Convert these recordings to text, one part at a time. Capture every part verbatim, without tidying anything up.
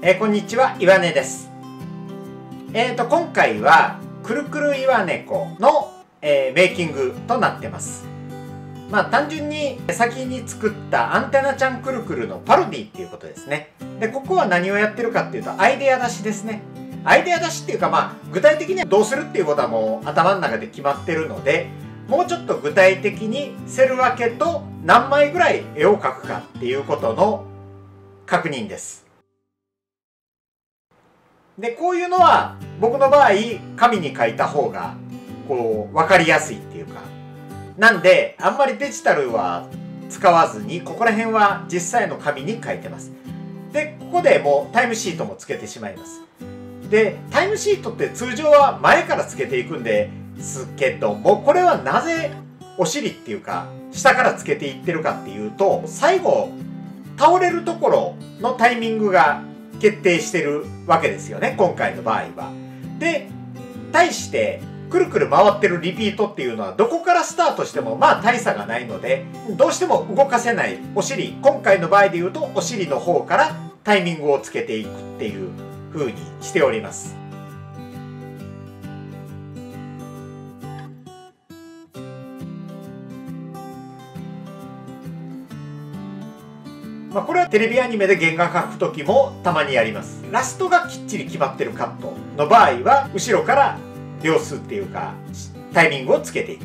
えー、こんにちは、岩根です。えーと、今回は、くるくる岩猫の、えー、メイキングとなってます。まあ、単純に先に作ったアンテナちゃんくるくるのパロディっていうことですね。で、ここは何をやってるかっていうと、アイデア出しですね。アイデア出しっていうか、まあ、具体的にはどうするっていうことはもう頭の中で決まってるので、もうちょっと具体的にセル分けと何枚ぐらい絵を描くかっていうことの確認です。で、こういうのは僕の場合紙に書いた方がこう分かりやすいっていうか、なんであんまりデジタルは使わずにここら辺は実際の紙に書いてます。で、ここでもうタイムシートもつけてしまいます。で、タイムシートって通常は前からつけていくんですけども、これはなぜお尻っていうか下からつけていってるかっていうと、最後倒れるところのタイミングが決定してるわけですよね、今回の場合は。で、対してくるくる回ってるリピートっていうのはどこからスタートしてもまあ大差がないので、どうしても動かせないお尻、今回の場合で言うとお尻の方からタイミングをつけていくっていう風にしております。まあこれはテレビアニメで原画描く時もたまにやります。ラストがきっちり決まってるカットの場合は後ろから秒数っていうかタイミングをつけていく。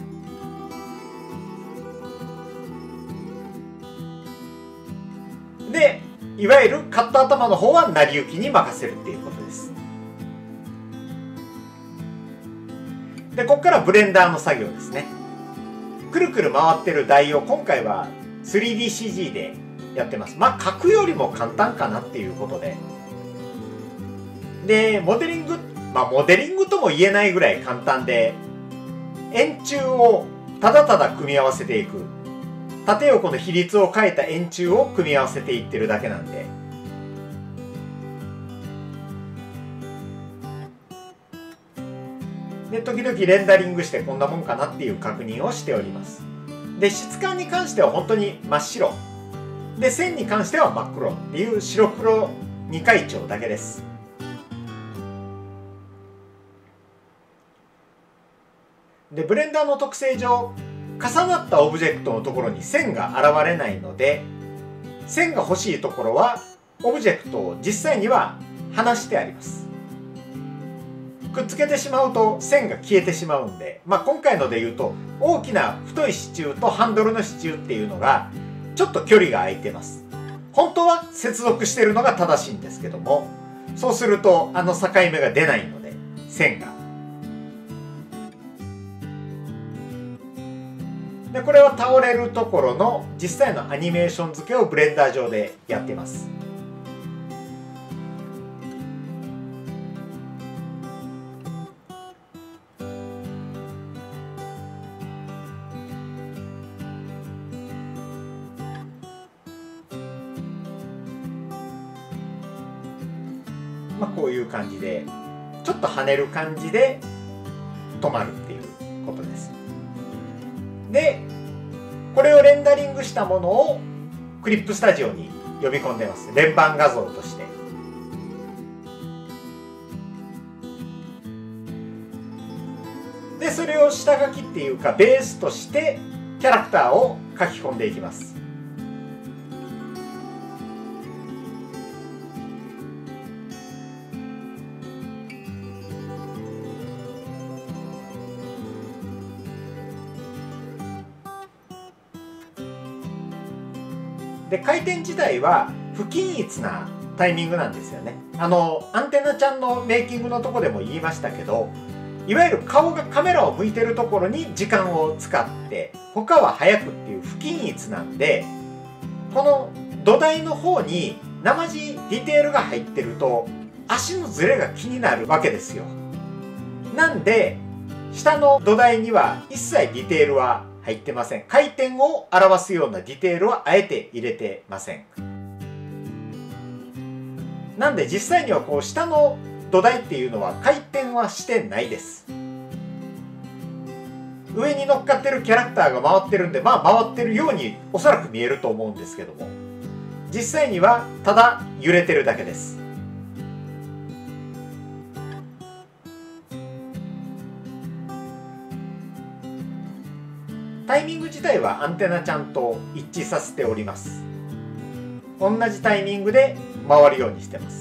で、いわゆるカット頭の方は成り行きに任せるっていうことです。で、ここからブレンダーの作業ですね。くるくる回ってる台を今回は スリーディーシージー でやってます。まあ描くよりも簡単かなっていうことで。で、モデリング、まあモデリングとも言えないぐらい簡単で、円柱をただただ組み合わせていく。縦横の比率を変えた円柱を組み合わせていってるだけなんで。で、時々レンダリングしてこんなもんかなっていう確認をしております。で、質感に関しては本当に真っ白。で、線に関しては真っ黒っていう白黒二階調だけです。で、ブレンダーの特性上、重なったオブジェクトのところに線が現れないので、線が欲しいところはオブジェクトを実際には離してあります。くっつけてしまうと線が消えてしまうんで、まあ今回ので言うと大きな太い支柱とハンドルの支柱っていうのがちょっと距離が空いてます。本当は接続しているのが正しいんですけども、そうするとあの境目が出ないので、線が。で、これは倒れるところの実際のアニメーション付けをブレンダー上でやってます。まあこういう感じでちょっと跳ねる感じで止まるっていうことです。で、これをレンダリングしたものをクリップスタジオに呼び込んでます。連番画像として。で、それを下書きっていうかベースとしてキャラクターを書き込んでいきます。で、回転自体は不均一なタイミングなんですよね。あのアンテナちゃんのメイキングのとこでも言いましたけど、いわゆる顔がカメラを向いてるところに時間を使って他は早くっていう不均一なんで、この土台の方に生地ディテールが入ってると足のズレが気になるわけですよ。なんで下の土台には一切ディテールは入ってません。回転を表すようなディテールはあえて入れてません。なんで実際にはこう下の土台っていうのは回転はしてないです。上に乗っかってるキャラクターが回ってるんで、まあ回ってるようにおそらく見えると思うんですけども、実際にはただ揺れてるだけです。 タイミング自体はアンテナちゃんと一致させております。同じタイミングで回るようにしてます。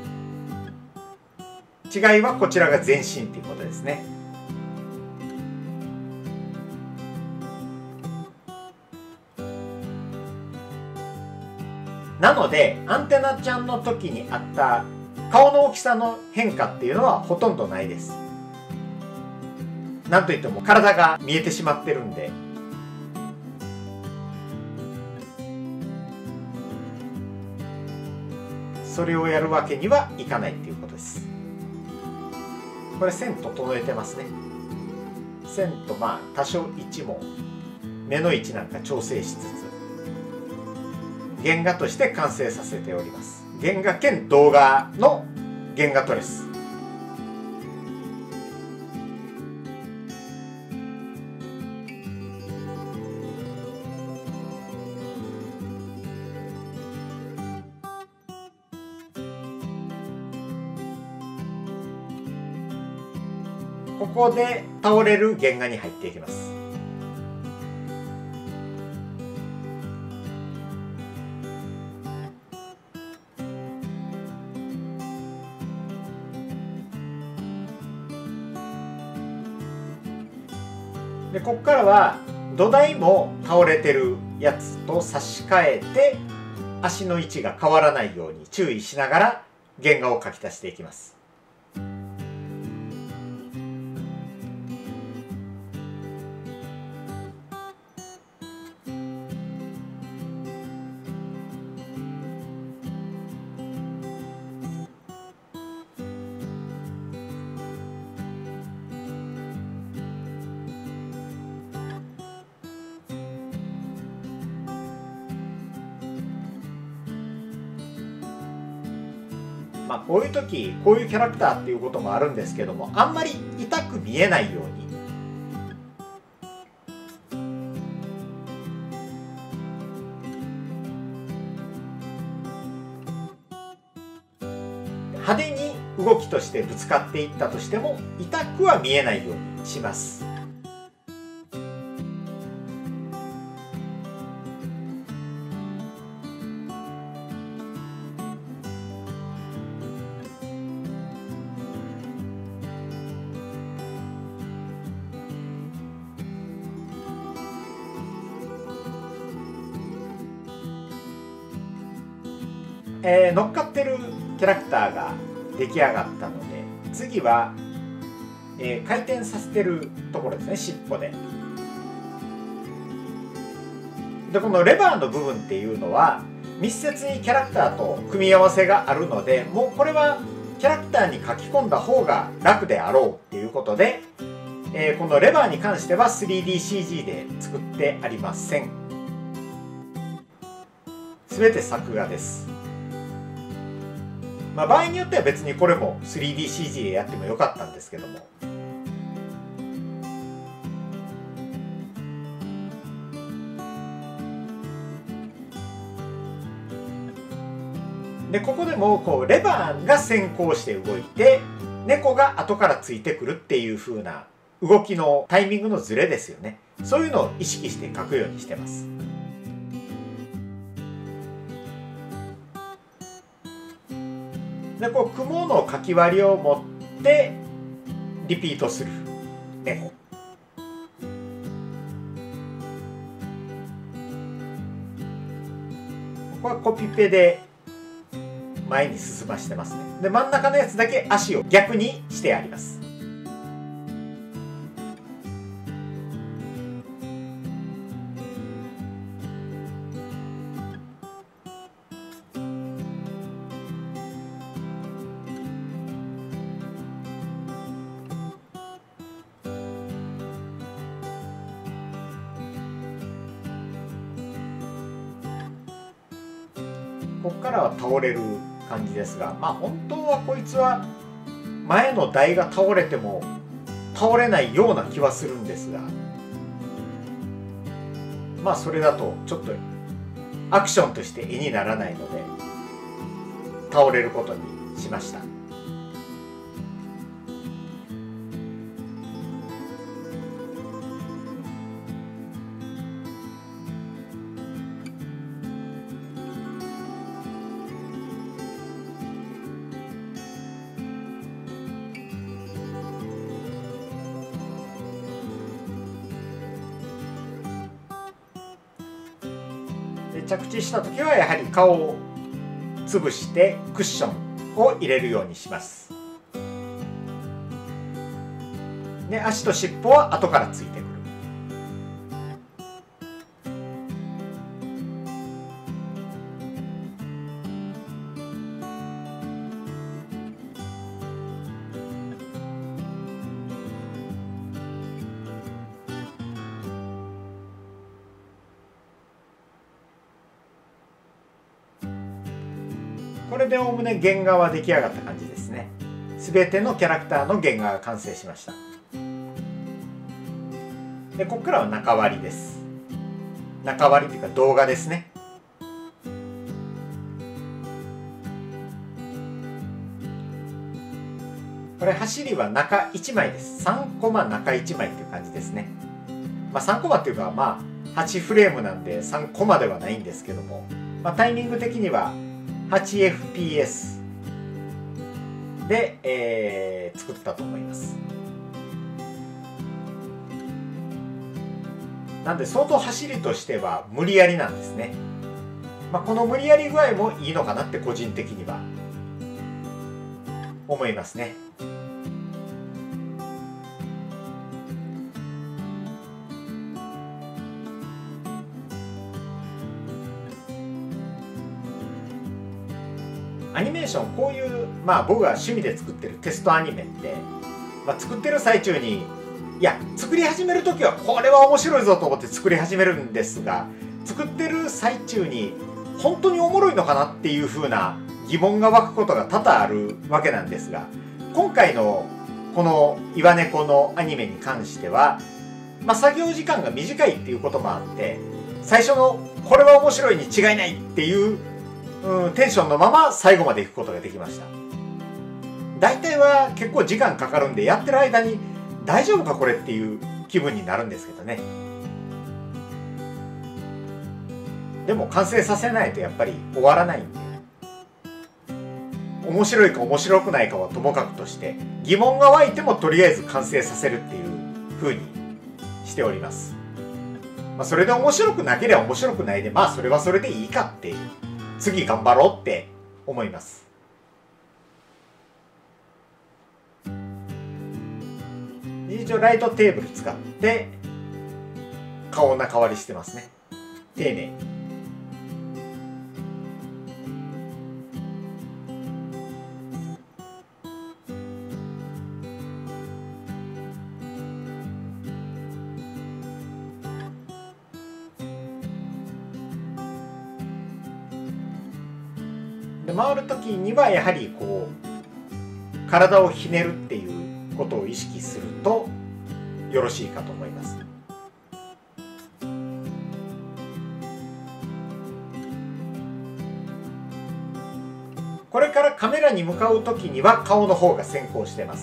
違いはこちらが前進っていうことですね。なのでアンテナちゃんの時にあった顔の大きさの変化っていうのはほとんどないです。なんといっても体が見えてしまってるんで。それをやるわけにはいかないっていうことです。これ線整えてますね。線とまあ多少位置も目の位置なんか調整しつつ原画として完成させております。原画兼動画の原画トレス。ここで倒れる原画に入っていきます。でここからは土台も倒れてるやつと差し替えて足の位置が変わらないように注意しながら原画を描き足していきます。まあ、こういう時こういうキャラクターっていうこともあるんですけども、あんまり痛く見えないように派手に動きとしてぶつかっていったとしても痛くは見えないようにします。えー、乗っかってるキャラクターが出来上がったので、次は、えー、回転させてるところですね、尻尾で。でこのレバーの部分っていうのは密接にキャラクターと組み合わせがあるので、もうこれはキャラクターに書き込んだ方が楽であろうっていうことで、えー、このレバーに関しては スリーディーシージー で作ってありません。全て作画です。まあ、場合によっては別にこれも スリーディーシージー でやってもよかったんですけども、でここでもこうレバーが先行して動いて猫が後からついてくるっていう風な動きのタイミングのズレですよね。そういうのを意識して描くようにしてます。でこう雲のかき割りを持ってリピートする猫。ここはコピペで前に進ましてますね。で真ん中のやつだけ足を逆にしてあります。ここからは倒れる感じですが、まあ本当はこいつは前の台が倒れても倒れないような気はするんですが、まあそれだとちょっとアクションとして絵にならないので倒れることにしました。 で着地した時はやはり顔を潰してクッションを入れるようにします。で足と尻尾は後からついてくる。これでおおむね原画は出来上がった感じですね。すべてのキャラクターの原画が完成しました。でここからは中割りです。中割りというか動画ですね。これ走りは中いちまいです。さんコマ中いちまいっていう感じですね。まあ、さんコマっていうかまあはちフレームなんでさんコマではないんですけども、まあ、タイミング的には はちエフピーエス で、えー、作ったと思います。なんで相当走りとしては無理やりなんですね。まあ、この無理やり具合もいいのかなって個人的には思いますね。アニメーションこういうまあ僕が趣味で作ってるテストアニメって、まあ、作ってる最中にいや作り始める時はこれは面白いぞと思って作り始めるんですが、作ってる最中に本当におもろいのかなっていう風な疑問が湧くことが多々あるわけなんですが、今回のこの岩猫のアニメに関しては、まあ、作業時間が短いっていうこともあって最初のこれは面白いに違いないっていう、うん、テンションのまま最後まで行くことができました。大体は結構時間かかるんでやってる間に大丈夫かこれっていう気分になるんですけどね。でも完成させないとやっぱり終わらないんで、面白いか面白くないかはともかくとして疑問が湧いてもとりあえず完成させるっていう風にしております。まあ、それで面白くなければ面白くないで、まあそれはそれでいいかっていう、次頑張ろうって思います。一応ライトテーブル使って顔中割りしてますね。丁寧に。で回る時にはやはりこう体をひねるっていうことを意識するとよろしいかと思います。これからカメラに向かう時には顔の方が先行してます。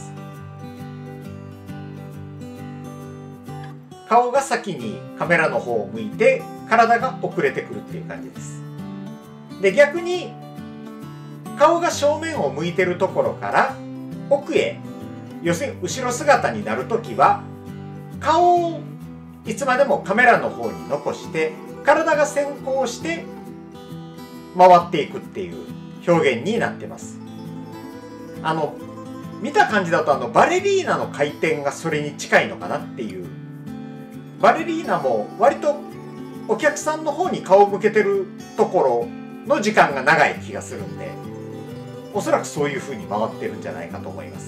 顔が先にカメラの方を向いて体が遅れてくるっていう感じです。で逆に顔が正面を向いてるところから奥へ、要するに後ろ姿になるときは顔をいつまでもカメラの方に残して体が先行して回っていくっていう表現になってます。あの見た感じだとあのバレリーナの回転がそれに近いのかなっていう。バレリーナも割とお客さんの方に顔を向けてるところの時間が長い気がするんで、おそらくそういう風に回ってるんじゃないかと思います。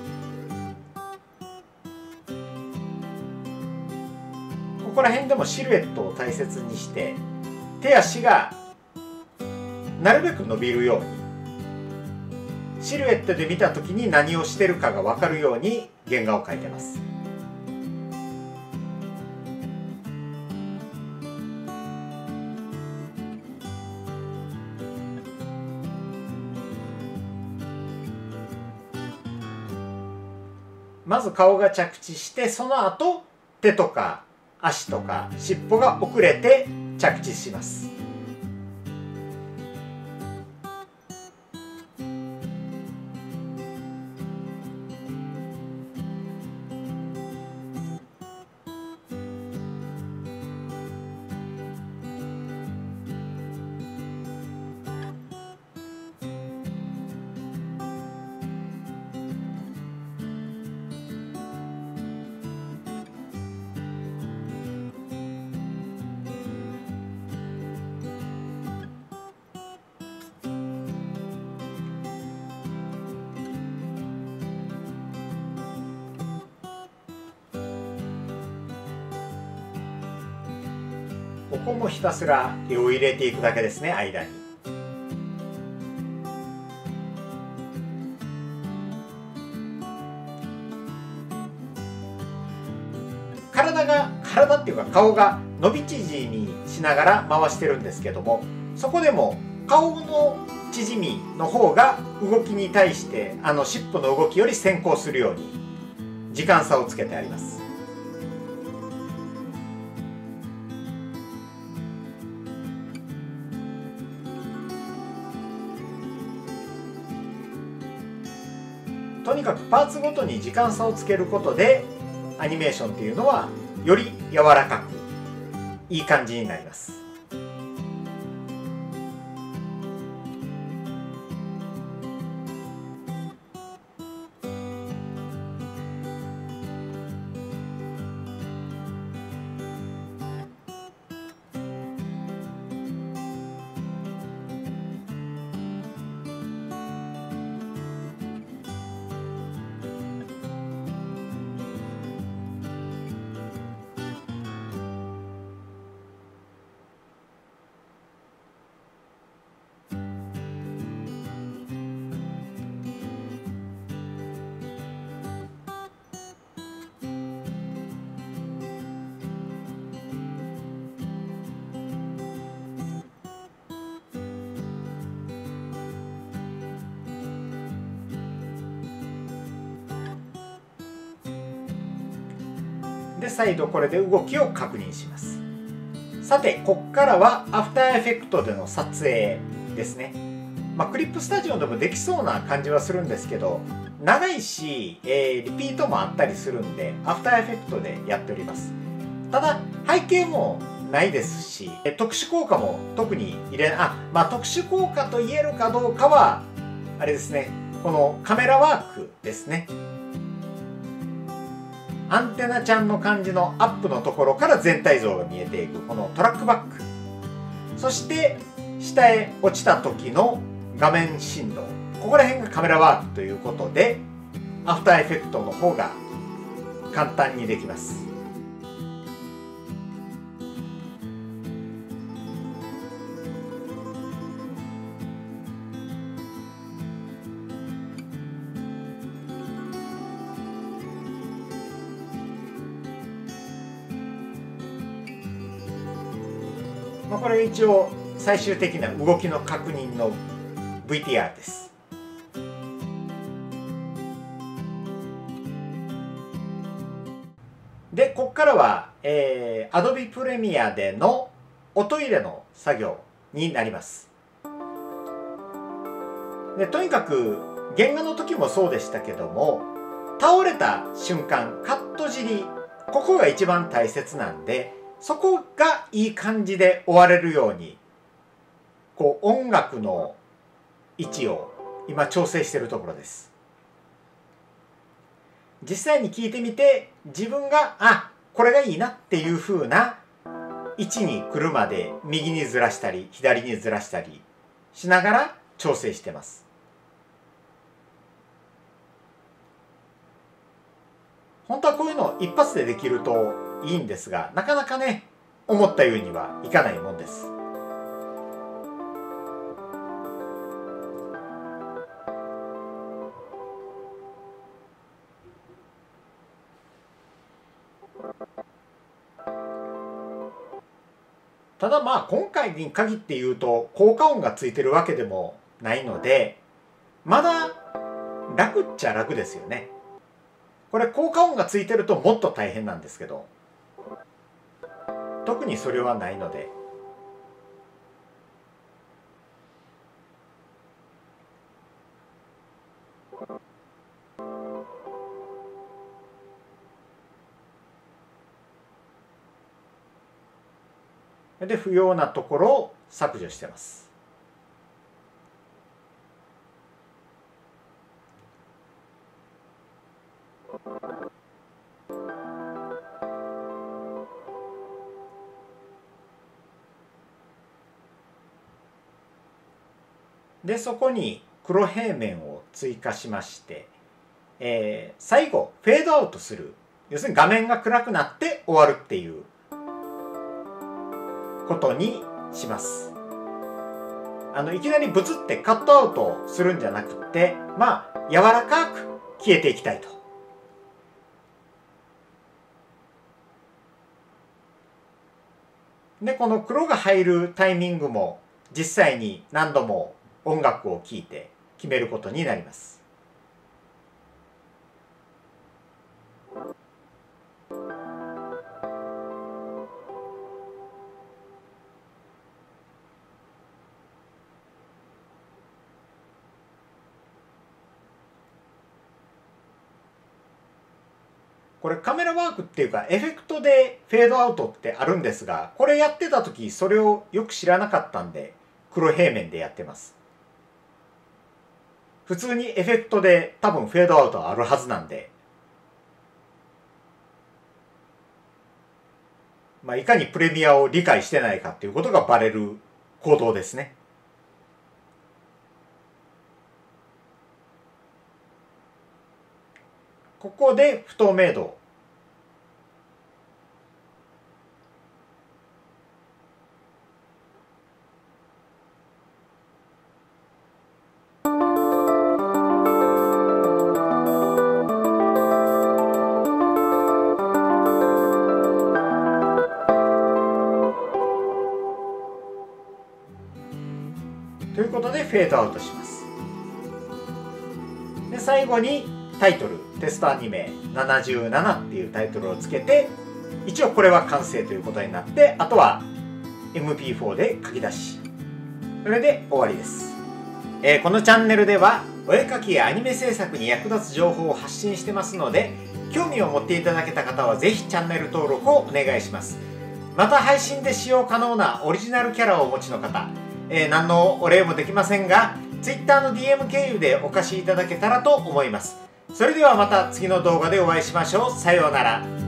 ここら辺でもシルエットを大切にして手足がなるべく伸びるように、シルエットで見た時に何をしてるかが分かるように原画を描いてます。まず顔が着地して、その後手とか足とか尻尾が遅れて着地します。 ここもひたすら絵を入れていくだけですね、間に。体が体っていうか顔が伸び縮みしながら回してるんですけども、そこでも顔の縮みの方が動きに対してあの尻尾の動きより先行するように時間差をつけてあります。とにかくパーツごとに時間差をつけることでアニメーションっていうのはより柔らかくいい感じになります。で再度これで動きを確認します。さてこっからはアフターエフェクトでの撮影ですね。まあ、クリップスタジオでもできそうな感じはするんですけど、長いし、えー、リピートもあったりするんでアフターエフェクトでやっております。ただ背景もないですし、特殊効果も特に入れあまあ特殊効果と言えるかどうかはあれですね、このカメラワークですね。アンテナちゃんの感じのアップのところから全体像が見えていくこのトラックバック、そして下へ落ちた時の画面振動、ここら辺がカメラワークということでアフターエフェクトの方が簡単にできます。まあこれ一応最終的な動きの確認の ブイティーアール です。でここからは、えー、Adobe Premiere での音入れの作業になります。でとにかく原画の時もそうでしたけども、倒れた瞬間カット尻、ここが一番大切なんで、そこがいい感じで終われるようにこう音楽の位置を今調整しているところです。実際に聴いてみて自分があこれがいいなっていう風な位置に来るまで右にずらしたり左にずらしたりしながら調整してます。本当はこういうの一発でできるといいんですが、なかなかね思ったようにはいかないもんです。ただまあ今回に限って言うと効果音がついてるわけでもないので、まだ楽っちゃ楽ですよね。これ効果音がついてるともっと大変なんですけど、特にそれはないので。で不要なところを削除してます。でそこに黒平面を追加しまして、えー、最後フェードアウトする、要するに画面が暗くなって終わるっていうことにします。あのいきなりブツってカットアウトするんじゃなくってまあ柔らかく消えていきたいと。でこの黒が入るタイミングも実際に何度も音楽を聴いて決めることになります。これカメラワークっていうかエフェクトでフェードアウトってあるんですが、これやってた時それをよく知らなかったんで黒平面でやってます。普通にエフェクトで多分フェードアウトあるはずなんで、まあ、いかにプレミアを理解してないかっていうことがバレる行動ですね。ここで不透明度ということでフェードアウトします。で最後にタイトルテストアニメななじゅうななっていうタイトルをつけて、一応これは完成ということになって、あとは エムピーフォー で書き出し、それで終わりです。えー、このチャンネルではお絵描きやアニメ制作に役立つ情報を発信してますので、興味を持っていただけた方はぜひチャンネル登録をお願いします。また配信で使用可能なオリジナルキャラをお持ちの方、えー、何のお礼もできませんが Twitter の ディーエム 経由でお貸しいただけたらと思います。それではまた次の動画でお会いしましょう。さようなら。